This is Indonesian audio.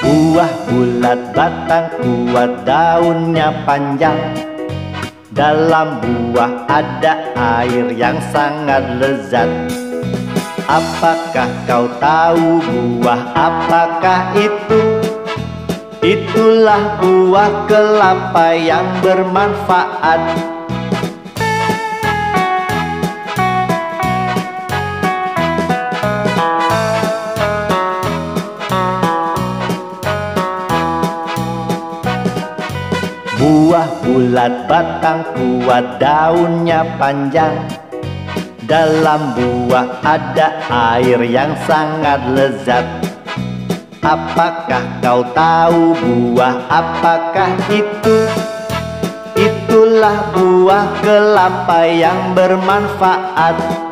Buah bulat batang kuat, daunnya panjang. Dalam buah ada air yang sangat lezat. Apakah kau tahu buah apakah itu? Itulah buah kelapa yang bermanfaat. Buah bulat batang kuat, daunnya panjang. Dalam buah ada air yang sangat lezat. Apakah kau tahu buah apakah itu? Itulah buah kelapa yang bermanfaat.